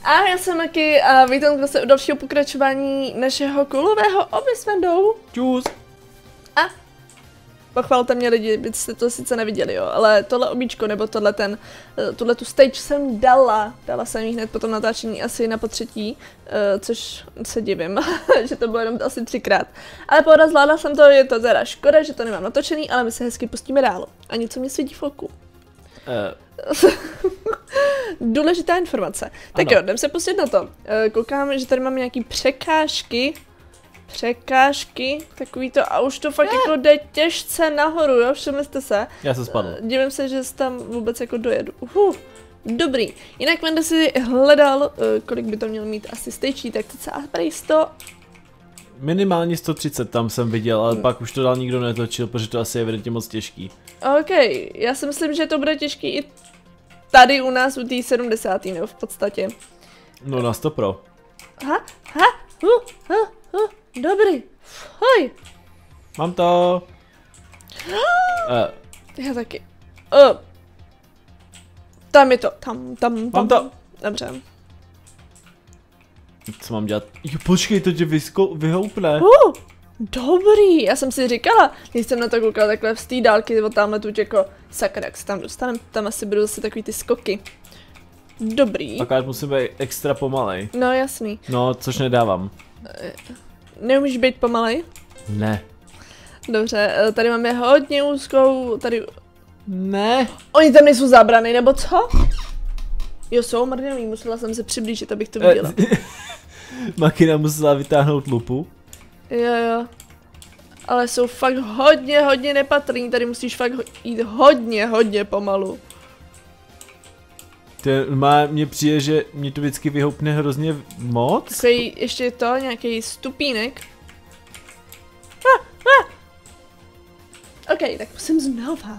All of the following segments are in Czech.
A já jsem Maki a vítám zase u dalšího pokračování našeho kulového Obby s Vendou. Čus. A pochvalte mě lidi, byste to sice neviděli, jo, ale tohle obíčko, nebo tuhle tu stage jsem dala jsem ji hned po tom natáčení asi na potřetí, což se divím, že to bylo jenom asi 3krát. Ale pohoda, zvládla jsem to, je to teda škoda, že to nemám natočený, ale my se hezky pustíme dál. A něco mě svítí v oku. Důležitá informace. Tak jo, jdem se pustit na to. Koukám, že tady máme nějaký překážky, takový to a už to fakt jako jde těžce nahoru, jo, všimli jste se? Já se spadl. Divím se, že tam vůbec jako dojedu. Dobrý. Jinak Venda si hledal, kolik by to měl mít asi stejčí, tak teď se prej 100. Minimálně 130 tam jsem viděl, ale pak už to dál nikdo netočil, protože to asi je evidentně moc těžký. OK, já si myslím, že to bude těžký i tady u nás u té 70. nebo v podstatě. No na 100 pro. Dobrý. Hoj. Mám to. Já taky. Tam je to. Tam. Mám to. Dobře. Co mám dělat? Jo, počkej, to tě vyhoupne. Dobrý, já jsem si říkala, když jsem na to koukala takhle z té dálky od tamhle tu jako sakra, jak se tam dostaneme, tam asi budou zase takový ty skoky. Dobrý. Akorát musím být extra pomalej. No jasný. No, což nedávám. Neumíš být pomalej? Ne. Dobře, tady máme hodně úzkou, tady... Ne. Oni tam nejsou zábrany, nebo co? Jo, jsou mrňový, musela jsem se přiblížit, abych to viděla. Makina musela vytáhnout lupu. Jo. Ale jsou fakt hodně nepatrný, tady musíš fakt jít hodně pomalu. Mně přijde, že mě to vždycky vyhoupne hrozně moc. Takový ještě to, nějaký stupínek. OK, tak musím znova.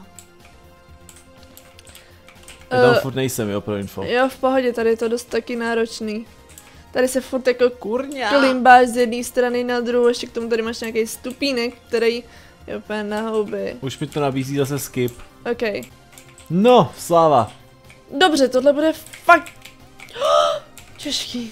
Já tam furt nejsem, jo, pro info. Jo, v pohodě, tady je to dost taky náročný. Tady se furt jako klimbáš z jedné strany na druhou, ještě k tomu tady máš nějaký stupínek, který je úplně na houby. Už mi to nabízí zase skip. OK. No, sláva. Dobře, tohle bude fakt těžký.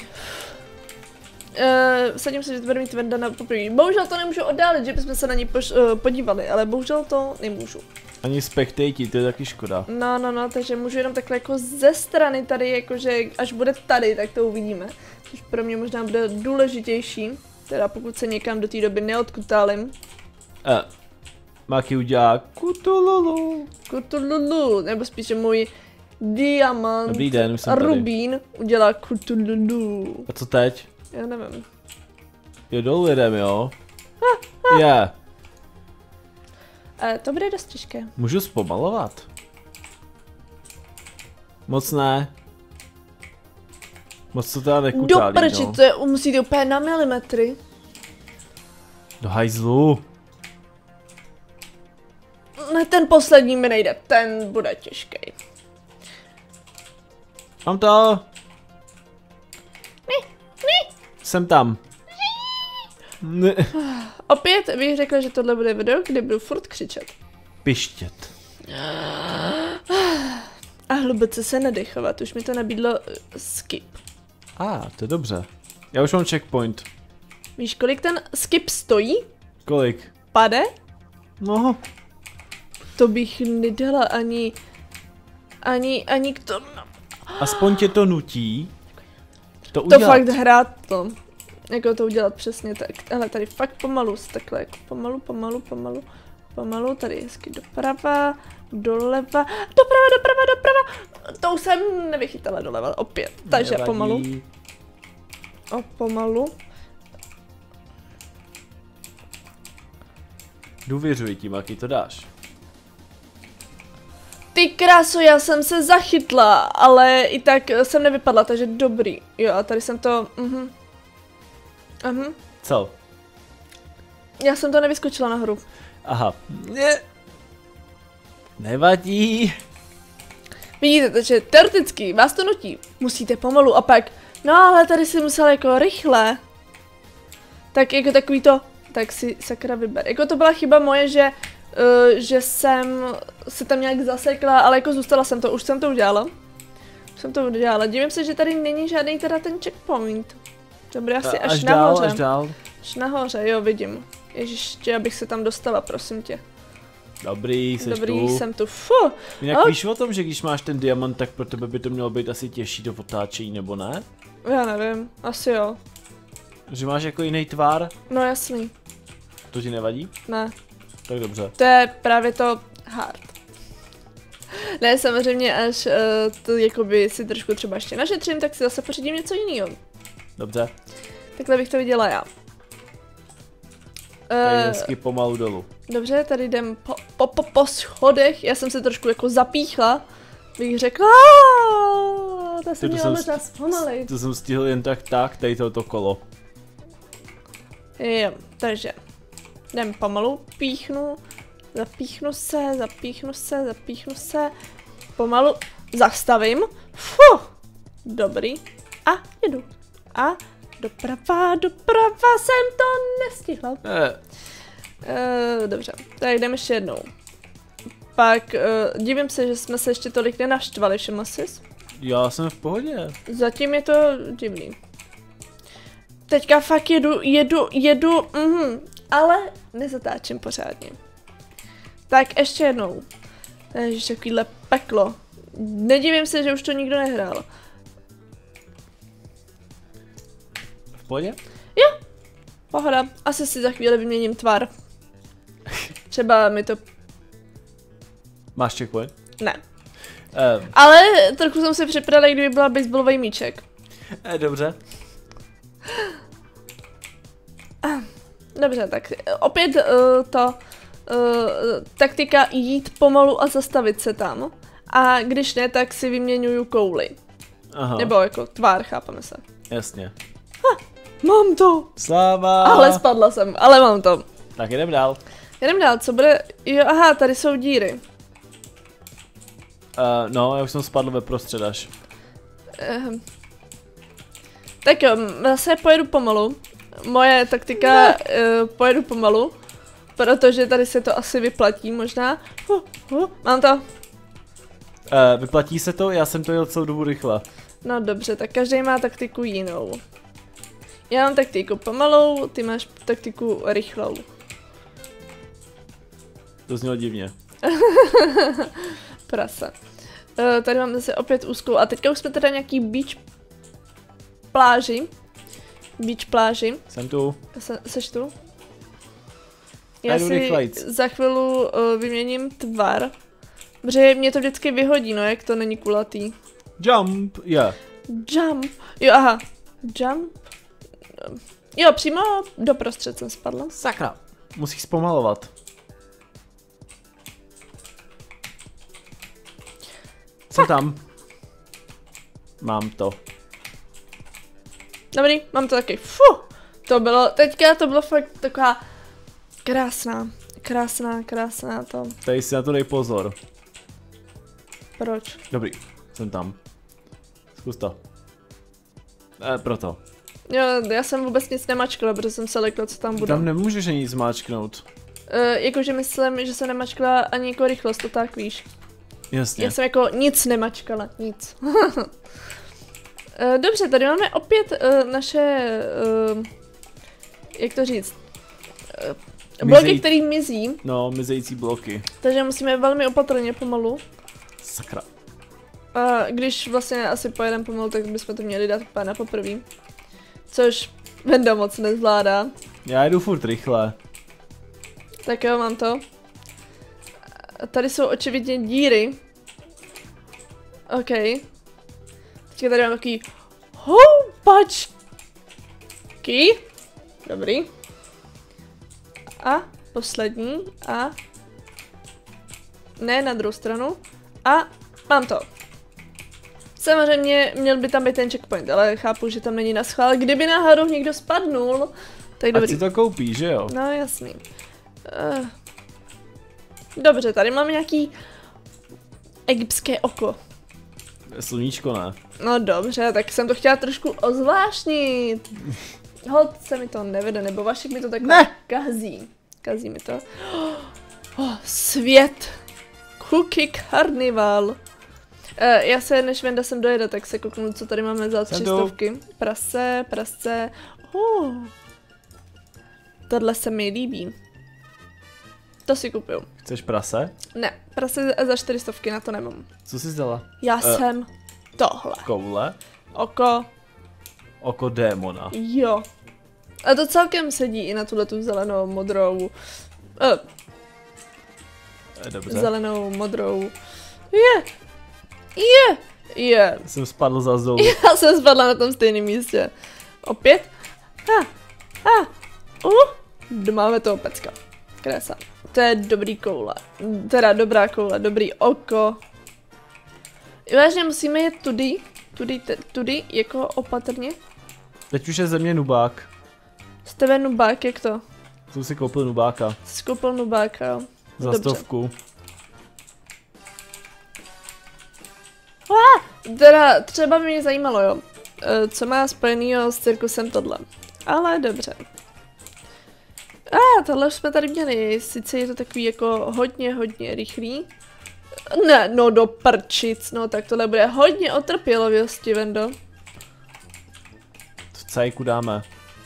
Sadím se, že to bude mít Venda na poprvé. Bohužel to nemůžu oddálit, že bychom se na ní podívali, ale bohužel to nemůžu. Ani spectatey, to je taky škoda. No, takže můžu jenom takhle jako ze strany tady, jakože až bude tady, tak to uvidíme. Což pro mě možná bude důležitější, teda pokud se někam do té doby neodkutálím. Maki udělá kutululu. Kutululu, nebo spíše můj diamant. Dobrý den, už jsem tady. Rubín udělá kutululu. A co teď? Já nevím. Jo, dolů jedem, jo? Je. To bude dost těžké. Můžu zpomalovat? Moc ne. Moc to teda nekutálí, do prči, no. to je, musíte úplně na milimetry. Do hajzlu. Ne, ten poslední mi nejde, ten bude těžký. Mám to. Jsem tam. Ne. Opět bych řekla, že tohle bude video, kde budu furt křičet. Pištět. A hluboce se nadechovat, už mi to nabídlo skip. To je dobře. Já už mám checkpoint. Víš, kolik ten skip stojí? Kolik? Pade? No. To bych nedala ani k tomu. Aspoň tě to nutí. To udělat. To fakt hrát to. Jako to udělat přesně tak. Ale tady fakt pomalu, takhle jako pomalu, tady hezky doprava, doleva, doprava. To už jsem nevychytala doleva, opět. Takže nevadí. Pomalu. Důvěřuji ti, Maki, to dáš. Ty kráso, já jsem se zachytla, ale i tak jsem nevypadla, takže dobrý. Jo, a tady jsem to, Co? Já jsem to nevyskočila nahoru. Aha. Nevadí. Vidíte, takže teoreticky vás to nutí. Musíte pomalu a pak, no ale tady si musela jako rychle. Tak jako takový to, tak si sakra vyber. Jako to byla chyba moje, že jsem se tam nějak zasekla, ale jako zůstala jsem to, už jsem to udělala. Jsem to udělala. Dívím se, že tady není žádný teda ten checkpoint. To bude asi až dál, nahoře. až dál. Až nahoře, jo, vidím. Ježiště, abych se tam dostala, prosím tě. Dobrý, seš Dobrý, tu. jsem tu. Fu. Jinak víš o tom, že když máš ten diamant, tak pro tebe by to mělo být asi těžší do otáčení, nebo ne? Já nevím, asi jo. Že máš jako jiný tvar? No jasný. To ti nevadí? Ne. Tak dobře. To je právě to hard. Ne, samozřejmě, až to jakoby si trošku třeba ještě našetřím, tak si zase pořídím něco jiného. Dobře. Takhle bych to viděla já. Tady hezky pomalu dolů. Dobře, tady jdem po schodech. Já jsem se trošku jako zapíchla, bych řekla. To se měla možná zpomalit. To jsem stihl jen tak, tady toto kolo. Jo, takže jdem pomalu, zapíchnu se, pomalu zastavím. Dobrý. A jedu. A doprava jsem to nestihla. Dobře, tak jdeme ještě jednou. Pak divím se, že jsme se ještě tolik nenaštvali, všiml jsi? Já jsem v pohodě. Zatím je to divný. Teďka fakt jedu, ale nezatáčím pořádně. Tak ještě jednou. Takže takovýhle peklo. Nedivím se, že už to nikdo nehrál. V pohodě? Jo, pohoda. Asi si za chvíli vyměním tvar. Třeba mi to... Máš checkpoint? Ne. Ale trochu jsem si připravila, kdyby byla baseballový míček. Dobře. Dobře, tak opět taktika jít pomalu a zastavit se tam. A když ne, tak si vyměňuju kouli. Aha. Nebo jako tvár, chápeme se. Jasně. Mám to! Sláva! Ale spadla jsem, ale mám to. Tak jdem dál. Jdem dál, co bude? Jo, aha, tady jsou díry. No, já už jsem spadl ve prostřed až. Tak jo, zase pojedu pomalu. Moje taktika, pojedu pomalu. Protože tady se to asi vyplatí možná. Mám to. Vyplatí se to? Já jsem to jel celou dobu rychle. No dobře, tak každý má taktiku jinou. Já mám taktiku pomalou, ty máš taktiku rychlou. To znělo divně. Prasa. Tady mám zase opět úzkou a teďka už jsme teda nějaký beach pláži. Beach pláži. Jsem tu. Seš tu? Já si rychlejc. za chvíli vyměním tvar. Protože mě to vždycky vyhodí, no, jak to není kulatý. Jump, yeah. Jump. Jo, aha. Jump. Jo, přímo doprostřed jsem spadla. Sakra. Musíš zpomalovat. Jsem tam. Mám to. Dobrý, mám to taky. To bylo, teďka to bylo fakt taková krásná to. Tady si na to dej pozor. Proč? Dobrý, jsem tam. Zkus to. Proto. Jo, já jsem vůbec nic nemačkala, protože jsem se lekla, co tam bude. Tam nemůžeš ani nic zmáčknout. Jakože myslím, že jsem nemačkala ani jako rychlost, to tak víš. Jasně. Já jsem jako nic nemačkala, nic. Dobře, tady máme opět naše, jak to říct, bloky, které mizí. No, mizející bloky. Takže musíme velmi opatrně pomalu. Sakra. Když vlastně asi pojedeme pomalu, tak bychom to měli dát úplně na poprvé. Což Venda moc nezvládá. Já jdu furt rychle. Tak jo, mám to. Tady jsou očividně díry. OK. Teďka tady mám takový houpačky. Dobrý. A poslední. A ne, na druhou stranu. A mám to. Samozřejmě měl by tam být ten checkpoint, ale chápu, že tam není na schvál. Kdyby náhodou někdo spadnul, tak dobrý. Ať si to koupí, že jo? No jasný. Dobře, tady máme nějaký egyptské oko. Sluníčko ne. No dobře, tak jsem to chtěla trošku ozvláštnit. Holt se mi to nevede, nebo Vašek mi to tak kazí. Kazí mi to. Svět. Cookie Carnival. Já se, než Venda sem dojede, tak se kouknu, co tady máme za 300. Prasce. Tohle se mi líbí. To si kupuju. Chceš prase? Ne, prase za 400, na to nemám. Co jsi vzala? Já jsem tohle. Koule? Oko. Oko démona. Jo. A to celkem sedí i na tuhletu zelenou, modrou. Dobře. Zelenou, modrou. Je. Jsem spadl za zou. Já jsem spadla na tom stejném místě. Opět. Máme toho pecka. Krása. To je dobrý koule. Teda dobrá koule, dobrý oko. Vážně musíme jít tudy, jako opatrně. Teď už je ze mě nubák. Z tebe nubák, jak to? Jsem si koupil nubáka. Jsi koupil nubáka, jo. Za Dobře. 100. Teda třeba by mě zajímalo, jo. Co má spojenýho s cirkusem tohle. Ale dobře. Tohle už jsme tady měli, sice je to takový jako hodně rychlý. Ne, no do prčic, no tak tohle bude hodně o trpělivosti, Vendo. V cajku dáme.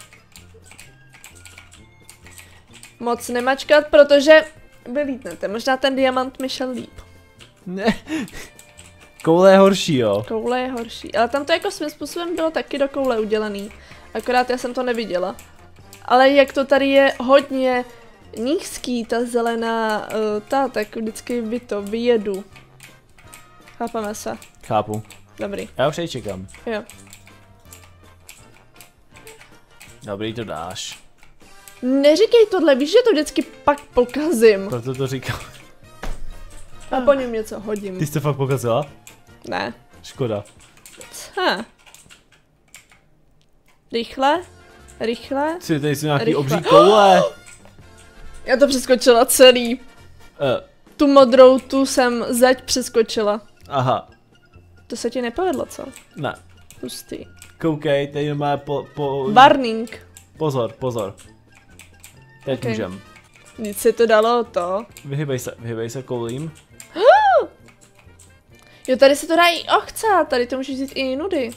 Moc nemačkat, protože vylítnete, možná ten diamant mi šel líp. Ne. Koule je horší, jo. Koule je horší, ale tam to jako svým způsobem bylo taky do koule udělaný, akorát já jsem to neviděla. Ale jak to tady je hodně nízký, ta zelená, tak vždycky vyjedu. Chápeme se. Chápu. Dobrý. Já už jej čekám. Jo. Dobrý, to dáš. Neříkej tohle, víš, že to vždycky pak pokazím. Proto to říkám. A po něm něco hodím. Ty jsi to fakt pokazila? Ne. Škoda. Rychle. Ty tady jsou nějaký Rychle. obří koule. Já to přeskočila celý. Tu modrou, tu jsem zeď přeskočila. Aha. To se ti nepovedlo, co? Ne. Hustý. Koukej, tady má Warning. Pozor. Teď Okay. můžem. Nic si to dalo to. Vyhybej se koulím. Jo, tady se to dá i ochcát, tady to můžeš vzít i nudy.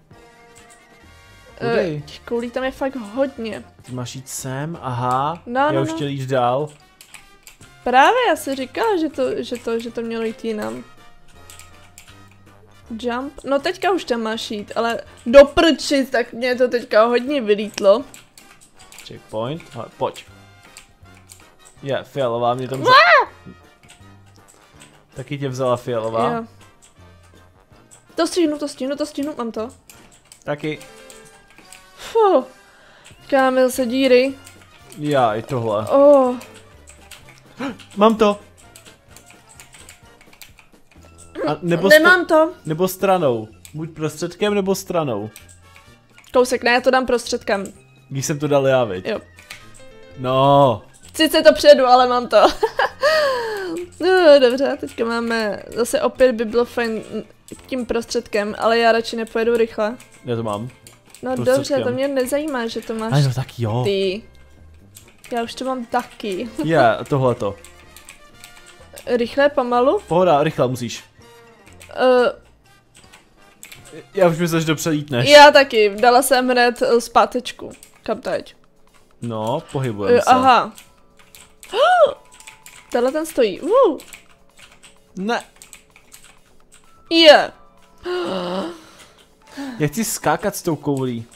Těch koulí tam je fakt hodně. Ty máš jít sem, aha. No, Já už chtěl jít dál. Právě, já si říkala, že to mělo jít jinam. Jump. No teďka už tam máš jít, ale do prčic, tak mě to teďka hodně vylítlo. Checkpoint, ale pojď. Je, fialová mě tam Taky tě vzala fialová. Jo. To stihnu, mám to. Taky. Fuh. Kámil se díry. Já, i tohle. Mám to. A Nemám to. Nebo stranou. Buď prostředkem, nebo stranou. Kousek, ne, já to dám prostředkem. Když jsem to dal já, viď? Jo. No. Sice to předu, ale mám to. No, dobře, teďka máme, zase opět by bylo fajn tím prostředkem, ale já radši nepojedu rychle. Já to mám. No dobře, to mě nezajímá, že to máš no tak jo. ty. Já už to mám taky. Je, tohleto. Rychle, pomalu? Pohoda, rychle musíš. Já už myslím, že to předítneš. Já taky, dala jsem hned zpátečku. Kam teď? No, pohybujeme se. Aha. Tenhle ten stojí. Ne. Je. Já chci skákat s tou koulí.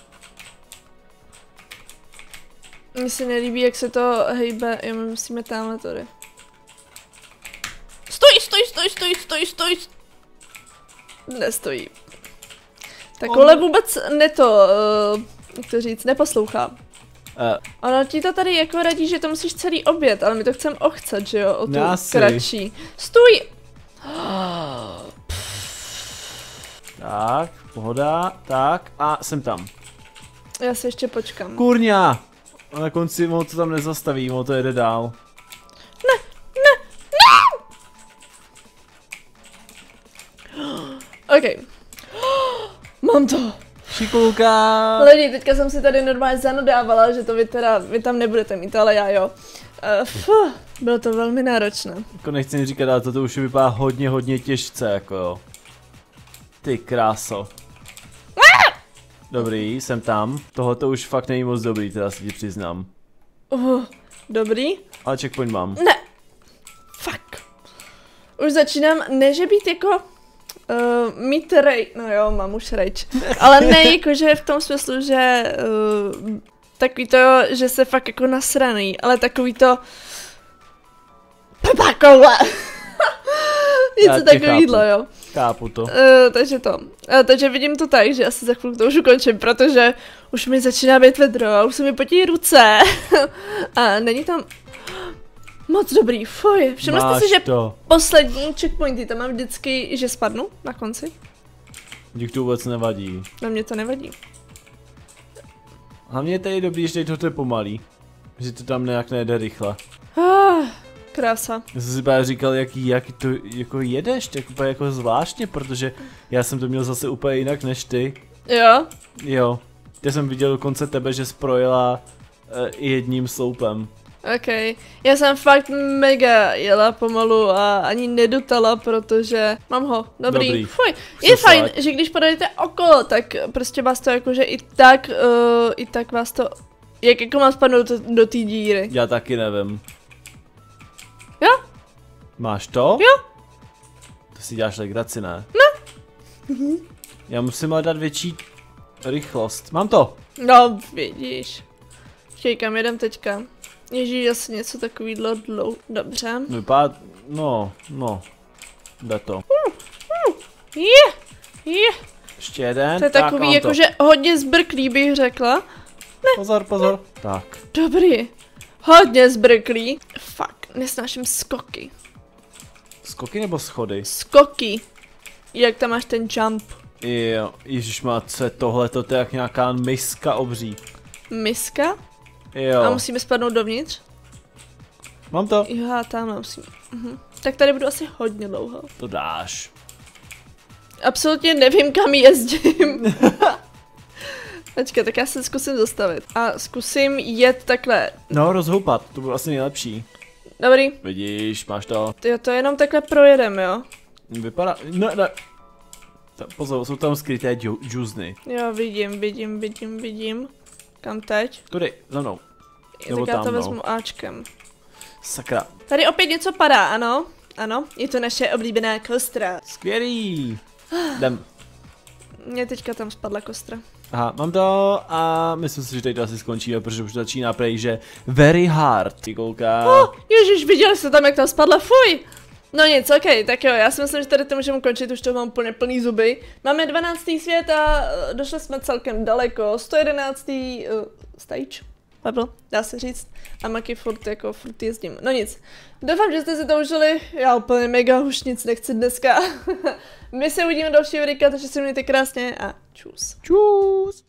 Mně se nelíbí, jak se to hejbe. Jo, my musíme tamhle tady. Stojí. Nestojí. Takhle vůbec jak to říct, neposlouchá. Ono ti to tady jako radí, že to musíš celý obět, ale my to chceme ochcat, že jo, o tu kratší. Stůj! Tak, pohoda, tak a jsem tam. Já se ještě počkám. Kurňa! A na konci ono to tam nezastaví, ono to jede dál. Ne! OK. Mám to. Šikulka! Lidi, teďka jsem si tady normálně zanodávala, že to vy tam nebudete mít, ale já jo. Bylo to velmi náročné. Jako nechci říkat, ale toto už vypadá hodně těžce, jako jo. Ty kráso. Dobrý, jsem tam. Tohle to už fakt není moc dobrý, teda si ti přiznám. Dobrý. Ale checkpoint mám. Ne. Fuck. Už začínám, ne že být jako... mít rage, no jo, mám už rage. Ale ne jakože v tom smyslu, že... takový to, že se fakt jako nasraný, ale takový to... Pepákové. Něco takovýhle, jo. Chápu to. Takže to. Takže vidím to tak, že asi za chvilku to už ukončím, protože už mi začíná být vedro a už se mi potí ruce. A není tam... Moc dobrý, fuj. Všiml jste si, že poslední checkpointy tam mám vždycky, že spadnu na konci? Dík to vůbec nevadí. Na mě to nevadí. Hlavně je tady dobrý, že to je pomalý. Že to tam nějak nejde rychle. Krása. Já jsem si právě říkal, jak to jako jedeš, tak úplně jako zvláštně, protože já jsem to měl zase úplně jinak než ty. Jo? Jo. Já jsem viděl dokonce tebe, že jsi projela jedním sloupem. OK. Já jsem fakt mega jela pomalu a ani nedotala, protože mám ho. Dobrý. Fuj. Je fajn, že když pojedete okolo, tak prostě vás to jakože i tak vás to... Jak jako mám spadnout do té díry? Já taky nevím. Jo? Máš to? Jo. To si děláš legraci, ne? Ne. Já musím ale dát větší rychlost. Mám to. No, vidíš. Počkej, kam jedem teďka? Ježíš, asi něco takovýhle dobře. Vypadá, no. Jde to. Ještě jeden. To je takový jakože hodně zbrklý, bych řekla. Ne. Pozor. Tak. Dobrý. Hodně zbrklý. Fuck, nesnáším skoky. Skoky nebo schody? Skoky. Jak tam máš ten jump? Jo, ježišmá, co je tohle, to je jak nějaká miska obří. Miska? Jo. A musíme spadnout dovnitř? Mám to. Jo, tam musím. Tak tady budu asi hodně dlouho. To dáš. Absolutně nevím, kam jezdím. Počkej, tak já se zkusím zastavit. A zkusím jet takhle. No, rozhoupat, to bylo asi nejlepší. Dobrý. Vidíš, máš to. Jo, to jenom takhle projedem, jo? Vypadá, ne. Pozor, jsou tam skryté džuzny. Jo, vidím. Kam teď? Tudy, za mnou. Tak já to vezmu Ačkem. Sakra. Tady opět něco padá, ano? Ano, je to naše oblíbená kostra. Skvělý. Jdem. Mně teďka tam spadla kostra. Aha, mám to a myslím si, že tady to asi skončíme, protože už začíná prej, že very hard, ty kolka. Ježiš, viděli jste tam, jak tam spadla, fuj! No nic, ok, tak jo, já si myslím, že tady to můžeme končit, už to mám úplně plný zuby. Máme 12. svět a došli jsme celkem daleko, 111. Stage. Pardon, dá se říct. A Maki furt jezdím. No nic. Doufám, že jste si to užili. Já úplně mega už nic nechci dneska. My se uvidíme dalšího videa, takže si mějte krásně a čus. Čus.